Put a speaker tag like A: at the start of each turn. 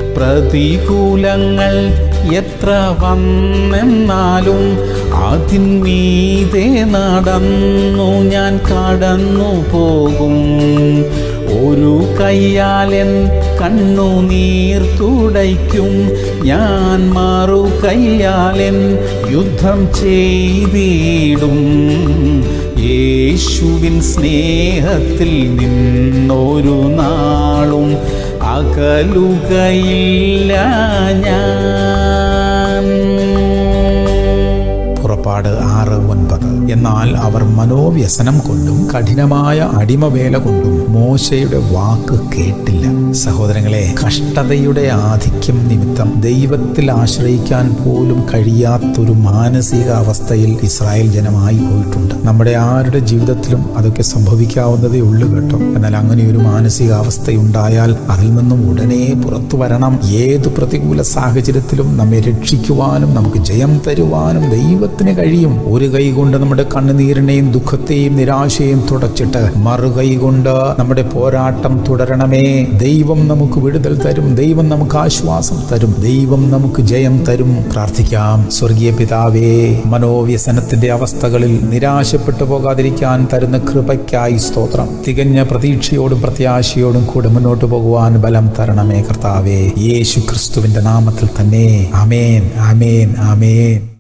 A: പ്രതികൂലങ്ങൾ എത്ര വന്നെന്നാലും അതിന്മീതെ നടന്നു ഞാൻ കടന്നു പോകും. ഒരു കയ്യാലെൻ കണ്ണുനീർ തുടയ്ക്കും ഞാൻ, മറു കയ്യാലെൻ യുദ്ധം ചെയ്തിടും. യേശുവിൻ സ്നേഹത്തിൽ നിന്നൊരു നാളും അകലുകയില്ല ഞാൻ. പുറപ്പാട് 6:9. എന്നാൽ അവർ മനോവ്യസനം കൊണ്ടും കഠിനമായ അടിമവേല കൊണ്ടും മോശയുടെ വാക്ക് കേട്ടില്ല. സഹോദരങ്ങളെ, കഷ്ടതയുടെ ആധിക്യം നിമിത്തം ദൈവത്തിൽ ആശ്രയിക്കാൻ പോലും കഴിയാത്തൊരു മാനസിക അവസ്ഥയിൽ ഇസ്രായേൽ ജനമായി പോയിട്ടുണ്ട്. നമ്മുടെ ആരുടെ ജീവിതത്തിലും അതൊക്കെ സംഭവിക്കാവുന്നതേ ഉള്ളൂ കേട്ടോ. എന്നാൽ അങ്ങനെ ഒരു മാനസികാവസ്ഥയുണ്ടായാൽ അതിൽ നിന്നും ഉടനെ പുറത്തു വരണം. ഏത് പ്രതികൂല സാഹചര്യത്തിലും നമ്മെ രക്ഷിക്കുവാനും നമുക്ക് ജയം തരുവാനും ദൈവത്തിന് കഴിയും. ഒരു കൈ കൊണ്ട് നമ്മുടെ കണ്ണുനീരിനെയും ദുഃഖത്തെയും നിരാശയെയും തുടച്ചിട്ട് മറുകൈ കൊണ്ട് നമ്മുടെ പോരാട്ടം തുടരണമേ. ദൈവം നമുക്ക് വിടുതൽ തരും. ദൈവം നമുക്ക് ആശ്വാസം തരും. ദൈവം നമുക്ക് ജയം തരും. പ്രാർത്ഥിക്കാം. സ്വർഗീയ പിതാവേ, മനോവ്യസനത്തിന്റെ അവസ്ഥകളിൽ നിരാശപ്പെട്ടു പോകാതിരിക്കാൻ തരുന്ന കൃപയ്ക്കായി സ്തോത്രം. തികഞ്ഞ പ്രതീക്ഷയോടും പ്രത്യാശയോടും കൂടെ മുന്നോട്ട് പോകുവാൻ ബലം തരണമേ കർത്താവേ. യേശു ക്രിസ്തുവിന്റെ നാമത്തിൽ തന്നെ. ആമേൻ, ആമേൻ, ആമേൻ.